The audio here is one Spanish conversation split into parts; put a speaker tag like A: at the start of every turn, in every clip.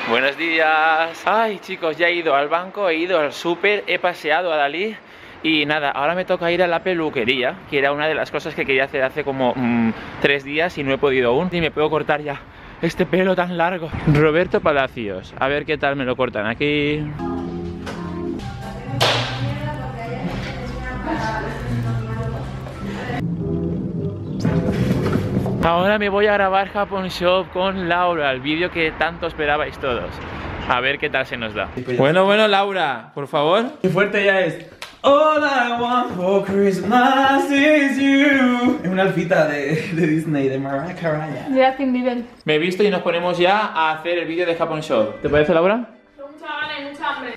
A: Buenos días. Ay, chicos, ya he ido al banco, he ido al súper, he paseado a Dalí. Y nada, ahora me toca ir a la peluquería, que era una de las cosas que quería hacer hace como 3 días y no he podido aún. Y me puedo cortar ya este pelo tan largo. Roberto Palacios, a ver qué tal me lo cortan aquí. Ahora me voy a grabar Japón Shop con Laura, el vídeo que tanto esperabais todos. A ver qué tal se nos da. Bueno, Laura, por favor.
B: Qué fuerte ya es. All I want for Christmas is you. Es una alfita de Disney, de Mariah Carey.
C: De Justin Bieber.
A: Me he visto y nos ponemos ya a hacer el vídeo de Japón Shop. ¿Te parece, Laura?
C: Tengo mucha gana y mucha hambre.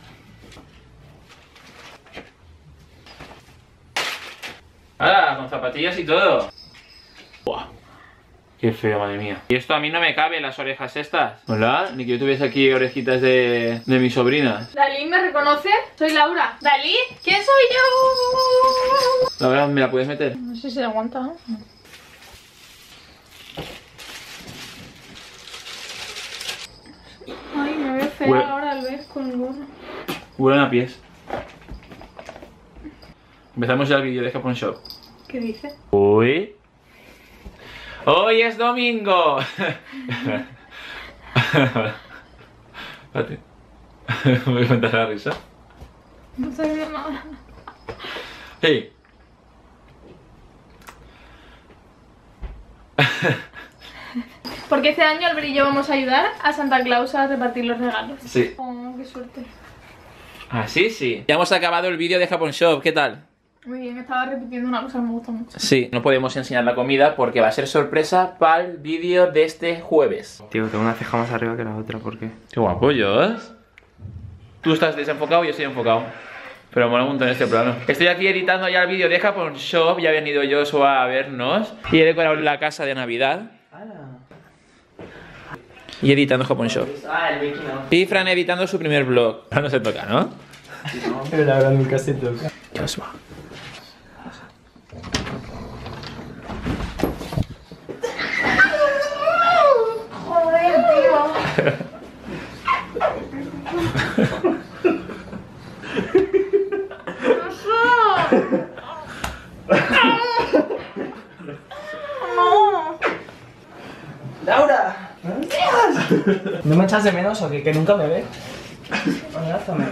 A: ¡Hala! Con zapatillas y todo. ¡Buah! ¡Qué feo, madre mía! Y esto a mí no me cabe, las orejas estas. Hola, ni que yo tuviese aquí orejitas de mi sobrina.
C: ¿Dalí me reconoce? Soy Laura. ¿Dalí? ¿Quién soy yo?
A: Laura, ¿me la puedes meter?
C: No sé si se aguanta, ¿no? Ay, me veo fea ahora al ver con el gorro.
A: Huelen a pies. Empezamos ya el vídeo de Japón Shop.
C: ¿Qué dice?
A: Uy. ¡Hoy es domingo! Espérate. ¿Me voy a contar la risa?
C: No estoy viendo nada.
A: ¡Hey!
C: Porque este año Albert y yo vamos a ayudar a Santa Claus a repartir los regalos.
A: Sí.
C: Oh, qué suerte.
A: Ah, sí. Ya hemos acabado el vídeo de Japón Shop, ¿qué tal?
C: Muy bien, estaba repitiendo una cosa que me gusta mucho.
A: Sí, no podemos enseñar la comida porque va a ser sorpresa para el vídeo de este jueves.
B: Tío, tengo una ceja más arriba que la otra, ¿por qué?
A: ¡Qué guapo, Jos! Tú estás desenfocado y yo estoy enfocado. Pero mola un montón este plano. Estoy aquí editando ya el vídeo de Japón Shop. Ya ha venido Joshua a vernos. Y he decorado la casa de Navidad. Y editando Japón Shop. Y Fran editando su primer vlog. Ahora no se toca, ¿no?
B: Pero la verdad nunca se toca.
A: Joshua.
C: Joder, tío.
B: ¡Laura! ¿No me echas de menos o qué? ¿Que nunca me ves? Abrázame.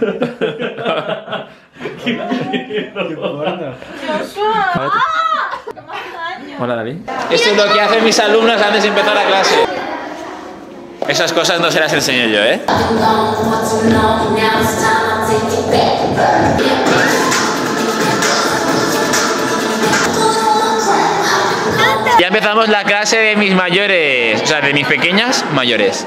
B: ¡Qué porno!
C: ¡Joshua! ¡Qué más daño!
A: Hola, David. Esto es lo que hacen mis alumnos antes de empezar la clase. Esas cosas no se las enseño yo, ¿eh? Ya empezamos la clase de mis mayores, o sea, de mis pequeñas mayores.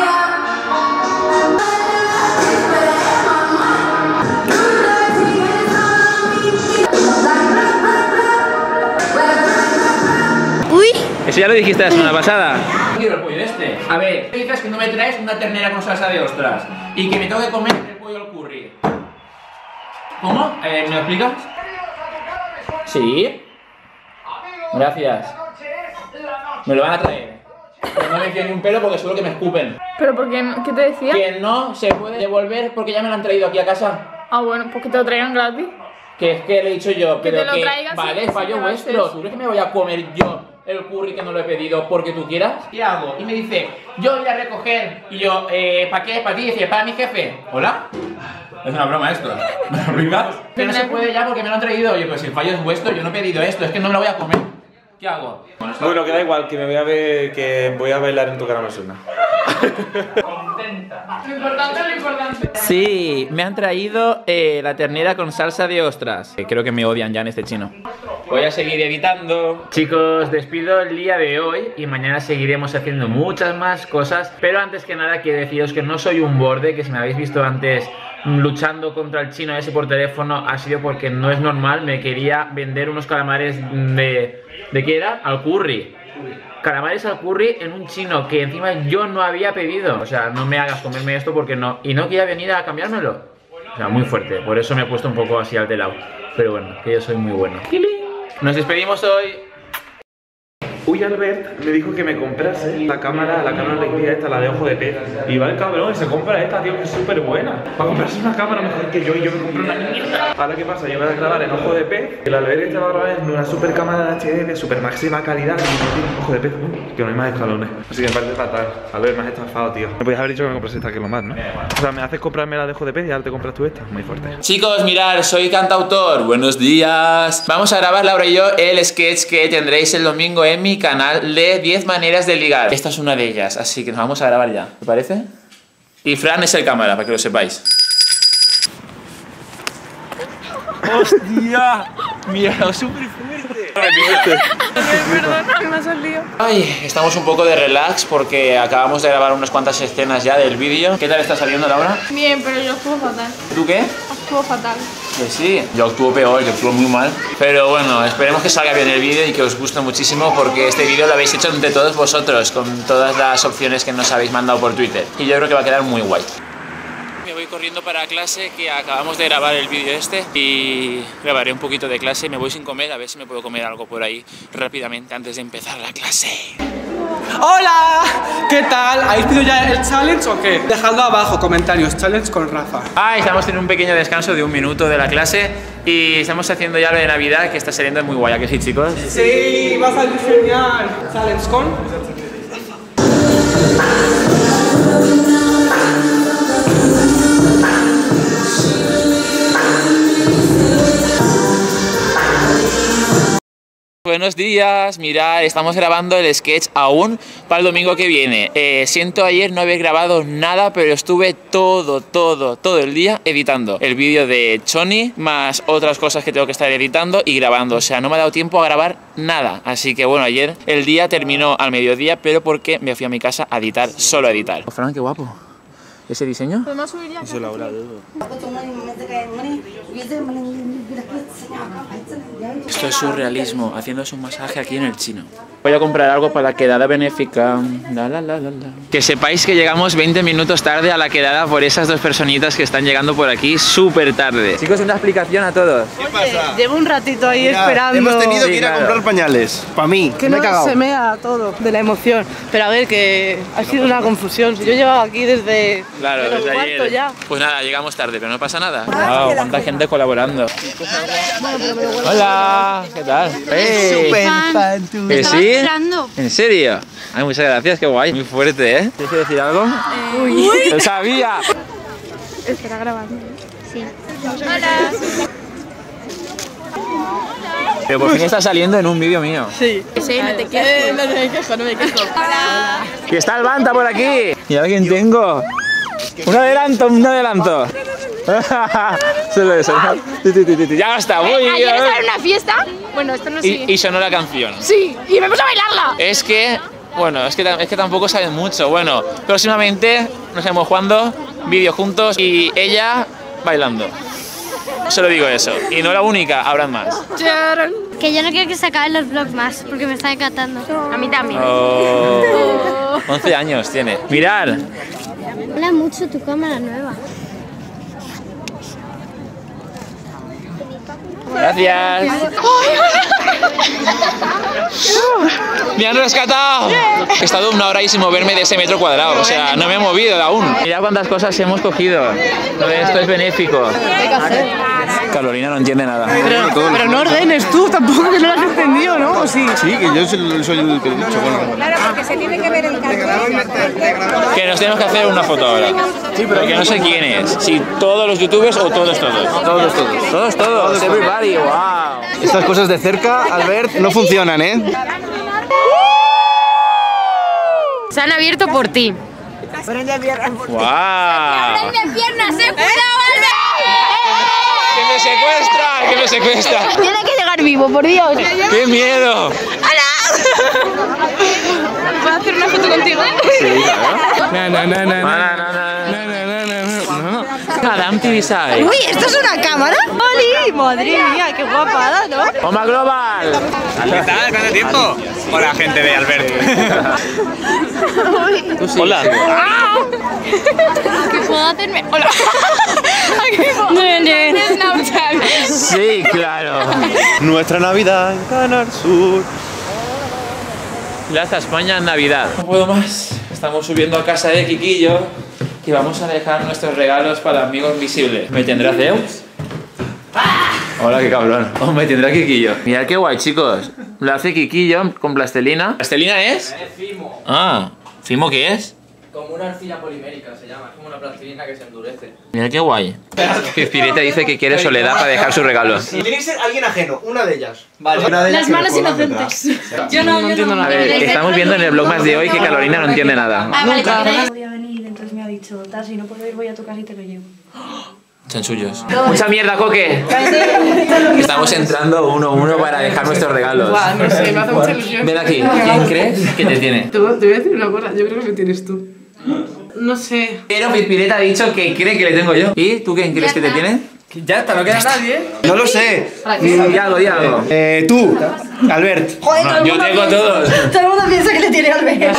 C: ¡Uy!
A: Eso ya lo dijiste la semana pasada. No quiero el pollo este. A ver, dices que no me traes una ternera con salsa de ostras y que me tengo que comer el pollo al curry. ¿Cómo? ¿Me lo explicas? Sí. Gracias. Me lo van a traer. Pero no me fío ni un pelo porque seguro que me escupen.
C: ¿Pero por qué? ¿Qué te decía?
A: Que no se puede devolver porque ya me lo han traído aquí a casa.
C: Ah, bueno, pues que te lo traigan gratis.
A: Que es que le he dicho yo,
C: Que
A: pero
C: te lo traigan
A: vale,
C: si
A: fallo
C: te lo
A: vuestro.
C: haces.
A: ¿Tú crees que me voy a comer yo el curry que no lo he pedido porque tú quieras? ¿Qué hago? Y me dice, yo voy a recoger. Y yo, ¿para qué? ¿Para ti? Y dice, para mi jefe. ¿Hola? Es una broma esto. ¿Me lo explicas? Que no se puede ya porque me lo han traído. Oye, pues si el fallo es vuestro, yo no he pedido esto, es que no me lo voy a comer. ¿Qué hago?
D: Bueno, que da igual, que me voy a ver, que voy a bailar en tu cara más una.
A: Contenta.
C: Lo importante es lo importante.
A: Sí, me han traído la ternera con salsa de ostras. Creo que me odian ya en este chino. Voy a seguir editando. Chicos, despido el día de hoy y mañana seguiremos haciendo muchas más cosas. Pero antes que nada quiero deciros que no soy un borde, que si me habéis visto antes luchando contra el chino ese por teléfono ha sido porque no es normal. Me quería vender unos calamares ¿de qué era? Al curry. Calamares al curry en un chino que encima yo no había pedido. O sea, no me hagas comerme esto porque no. Y no quería venir a cambiármelo. O sea, muy fuerte. Por eso me he puesto un poco así alterado. Pero bueno, que yo soy muy bueno. Nos despedimos hoy.
D: Uy, Albert me dijo que me comprase la cámara alegría esta, la de ojo de pez. Y va el cabrón y se compra esta, tío, que es súper buena. Para comprarse una cámara mejor que yo, y yo me compré una mierda. Ahora, ¿qué pasa? Yo voy a grabar en ojo de pez. El Albert este va a grabar en una super cámara de HD de super máxima calidad. Y no tiene ojo de pez, que no hay más escalones. Así que me parece fatal. Albert, me has estafado, tío. Me podías haber dicho que me comprase esta, que es lo más, ¿no? O sea, me haces comprarme la de ojo de pez y ahora te compras tú esta. Muy fuerte.
A: Chicos, mirad, soy cantautor. Buenos días. Vamos a grabar, Laura y yo, el sketch que tendréis el domingo en mi canal de 10 maneras de ligar. Esta es una de ellas, así que nos vamos a grabar ya. ¿Te parece? Y Fran es el cámara, para que lo sepáis.
B: ¡Hostia! Mira, súper fuerte.
C: Perdona, me ha salido.
A: Ay, estamos un poco de relax porque acabamos de grabar unas cuantas escenas ya del vídeo. ¿Qué tal está saliendo, Laura?
C: Bien, pero yo actúo fatal.
A: ¿Tú qué?
C: Actúo fatal.
A: Que sí, yo actúo peor, yo actúo muy mal. Pero bueno, esperemos que salga bien el vídeo y que os guste muchísimo porque este vídeo lo habéis hecho entre todos vosotros con todas las opciones que nos habéis mandado por Twitter. Y yo creo que va a quedar muy guay. Me voy corriendo para clase, que acabamos de grabar el vídeo este y grabaré un poquito de clase. Me voy sin comer, a ver si me puedo comer algo por ahí rápidamente antes de empezar la clase.
E: ¡Hola! ¿Qué tal? ¿Habéis pedido ya el challenge o qué? Dejadlo abajo, comentarios, challenge con Rafa.
A: Estamos teniendo un pequeño descanso de 1 minuto de la clase y estamos haciendo ya lo de Navidad, que está saliendo muy guay, ¿a que sí, chicos?
E: Sí, vas a diseñar challenge con
A: Buenos días, mirad, estamos grabando el sketch aún para el domingo que viene. Siento ayer no haber grabado nada, pero estuve todo el día editando el vídeo de Choni, más otras cosas que tengo que estar editando y grabando. O sea, no me ha dado tiempo a grabar nada. Así que bueno, ayer el día terminó al mediodía, pero porque me fui a mi casa a editar, solo a editar. Oh, Fran, qué guapo. ¿Ese diseño?
C: ¿Podemos subir ya?
D: Eso, Laura,
A: Esto es surrealismo, haciéndose un masaje aquí en el chino. Voy a comprar algo para la quedada benéfica. Que sepáis que llegamos 20 minutos tarde a la quedada por esas dos personitas que están llegando por aquí súper tarde. Chicos, una explicación a todos.
F: ¿Qué pasa?
G: Llevo un ratito ahí esperando.
F: Hemos tenido que ir
A: claro.
F: a comprar pañales. Para mí,
G: Que
F: me he
G: no
F: cagado.
G: se mea todo de la emoción. Pero a ver, que ha sido una confusión. Si yo llevaba aquí desde
A: Claro,
G: menos
A: desde
G: cuarto
A: ayer.
G: ya.
A: Pues nada, llegamos tarde, pero no pasa nada. Wow, cuánta gente colaborando. Hola, ¿qué tal?
F: Súper fan, tú.
A: ¿Que sí? ¿En serio? Ay, muchas gracias, qué guay. Muy fuerte, ¿eh? ¿Tienes que decir algo?
C: Uy.
A: ¡Lo sabía!
C: Estará grabando. Sí.
A: Pero por fin está saliendo en un vídeo mío.
G: Sí.
C: Sí, no te quejes.
G: No me quejo, no me quejo.
A: ¡Que está el Banta por aquí! ¿Y a quién tengo? Un adelanto. Solo eso. Ya está, muy bien.
C: Ayer estaba en una fiesta. Bueno, esto no sigue.
A: Y sonó la canción.
C: Sí, y me puse a bailarla.
A: Es que, bueno, es que tampoco saben mucho. Bueno, próximamente, no sabemos cuándo, vídeo juntos y ella bailando. Solo digo eso. Y no la única, habrán más.
H: Que yo no quiero que se acaben los vlogs más, porque me están encantando.
C: A mí también.
A: Oh, 11 años tiene. Mirad.
H: Mola mucho tu cámara nueva.
A: Gracias. ¡Me han rescatado! He estado 1 hora y sin moverme de ese metro cuadrado. O sea, no me he movido aún. Mirad cuántas cosas hemos cogido. Esto es benéfico. Carolina no entiende nada.
G: Pero no ordenes tú tampoco, que no lo has entendido, ¿no? ¿O sí?
F: Sí, que yo soy el que he dicho. Bueno.
I: Claro, porque se tiene que ver el cartel.
A: Que nos tenemos que hacer una foto ahora. Sí, pero que no sé quién es. Si todos los youtubers o todos. Todos. Everybody, wow.
F: Estas cosas de cerca, Albert, no funcionan, ¿eh?
C: Se han abierto por ti.
A: Wow.
C: ¡Las piernas, cuidado,
A: ¡Que me secuestra!
C: Tiene que llegar vivo, por Dios.
A: ¡Qué miedo!
C: ¿Puedo hacer una foto contigo?
A: Sí, Adam TV.
G: Uy, ¿esto es una cámara? ¡Oli! Madre mía, qué guapada, ¿no?
A: ¡Oma Global!
D: ¿Qué tal? ¿Cuánto tiempo? Hola, gente de Albert. Hola.
C: ¿Qué puedo hacerme? Hola. Snapchat.
A: Sí, claro.
F: Nuestra Navidad en Canal Sur.
A: Plaza España en Navidad. No puedo más. Estamos subiendo a casa de Quiquillo y vamos a dejar nuestros regalos para Amigo Invisible. ¿Me tendrá Zeus? Hola, qué cabrón. Oh, me tendrá Quiquillo. Mirad qué guay, chicos. Lo hace Quiquillo con plastelina. ¿Plastelina es?
J: Fimo.
A: Ah, ¿Fimo qué es?
J: Como una arcilla polimérica se llama, es como una plastilina que se endurece.
A: Mira qué guay. Pizpireta dice que quiere soledad para dejar su regalo.
K: Tiene que ser alguien ajeno, una de ellas.
J: Vale.
C: Las manos inocentes. Yo no entiendo nada.
A: A ver, estamos viendo en el vlog más de hoy que Carolina no entiende nada.
C: Nunca.
L: Podía venir, entonces me ha dicho, tal, si no puedo ir voy a tu casa y te lo llevo.
A: Chanchullos. Mucha mierda, Coque. Estamos entrando uno a uno para dejar nuestros regalos.
G: Buah, no sé, me hace mucha ilusión.
A: Ven aquí, ¿quién crees que te tiene?
G: Te voy a decir una cosa, yo creo que me tienes tú. No sé.
A: Pero Pizpireta ha dicho que cree que le tengo yo. ¿Y tú quién crees que te tiene?
J: Ya está, no queda nadie.
K: No lo sé.
A: Di algo, di algo.
K: Tú, Albert.
L: Joder, todo el
A: Yo
L: mundo
A: tengo todos.
L: Todo el mundo piensa que le tiene al Albert.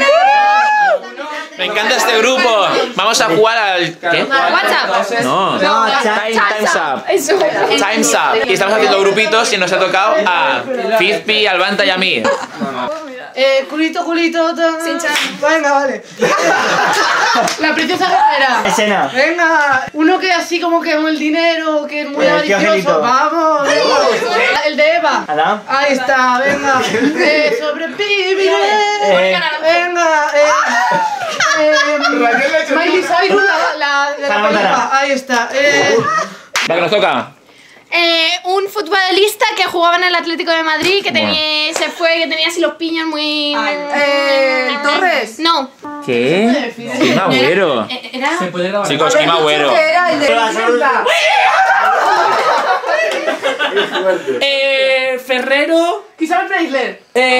A: Me encanta este grupo. Vamos a jugar al... ¿Qué?
C: WhatsApp.
A: No. Time's Up.
C: Eso.
A: Time's Up. Y estamos haciendo grupitos y nos ha tocado a Pizpi, Albanta y a mí.
G: Culito,
C: Sin chan.
G: venga, vale. La princesa guerrera.
K: Escena.
G: Venga, uno que así como que con el dinero, que es muy
K: El tío
G: malicioso.
K: Angelito.
G: Vamos, venga. El de Eva.
K: Adán.
G: Ahí está, venga. Sobreviviré. Venga, Miley Cyrus, la
K: Hannah
G: película. Ahí está.
A: Va, que nos toca.
C: Un futbolista que jugaba en el Atlético de Madrid, que tenía, se fue, que tenía así los piños muy...
G: ¿El Torres?
C: No.
A: ¿Qué? Kim Agüero.
C: Era...
A: Chicos, Kim Agüero.
G: Era el de Vicenta.
J: Ferrero.
G: Isabel Preisler.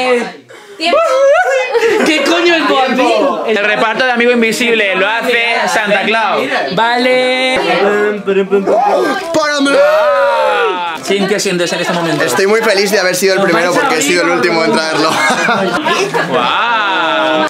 J: ¿Qué coño es Boatín?
A: El reparto de Amigo Invisible lo hace Santa Claus.
J: Vale.
A: ¿Quién te sientes en este momento?
F: Estoy muy feliz de haber sido el primero porque he sido el último en traerlo.
A: ¡Guau!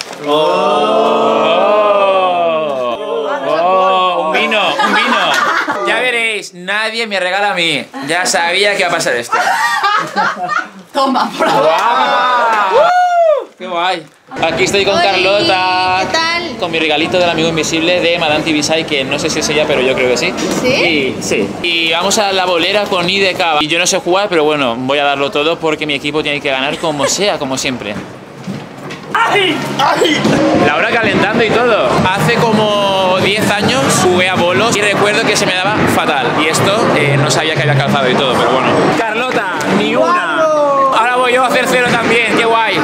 A: Un vino. Ya veréis, nadie me regala a mí. Ya sabía que iba a pasar esto.
G: Toma, por favor.
A: ¡Guau! ¡Qué guay! Aquí estoy con Carlota.
C: ¿Qué tal?
A: Con mi regalito del Amigo Invisible de Madame Tibisay, que no sé si es ella, pero yo creo que sí.
C: ¿Sí?
A: Sí. Y vamos a la bolera con IDK. Y yo no sé jugar, pero bueno, voy a darlo todo porque mi equipo tiene que ganar como sea, como siempre.
K: ¡Ay!
A: Laura calentando y todo. Hace como 10 años jugué a bolos y recuerdo que se me daba fatal. Y esto no sabía que había calzado y todo, pero bueno. Carlota, ni una. Ahora voy yo a hacer cero también, qué guay.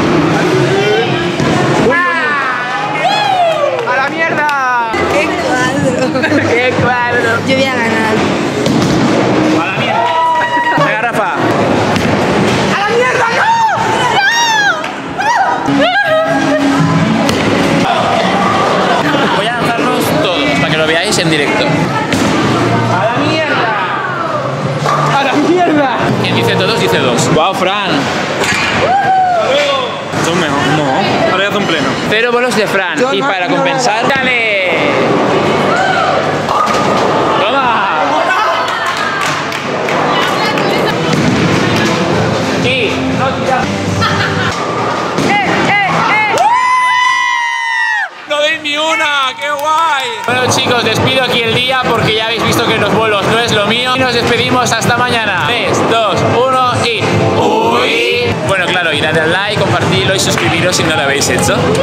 A: ¡A la mierda!
L: ¡Qué cuadro!
A: ¡Qué cuadro!
L: Yo voy a ganar.
A: ¡A la mierda! Venga, Rafa.
G: ¡A la mierda, no!
A: Voy a lanzarlos todos para que lo veáis en directo.
J: ¡A la mierda! ¡A la mierda!
A: Quien dice todos, dice dos. ¡Guau, Fran!
D: Son mejor. No. Ahora ya son pleno.
A: 0 bolos de Fran. Y para compensar, ¡dale! ¡Toma! Y no tira. ¡No doy ni una! ¡Qué guay! Bueno, chicos, despido aquí el día porque ya habéis visto que los bolos no es lo mío. Y nos despedimos hasta mañana. 3, 2, 1 y... ¡Uy! Bueno, claro, y dadle al like, compartidlo y suscribiros si no lo habéis hecho.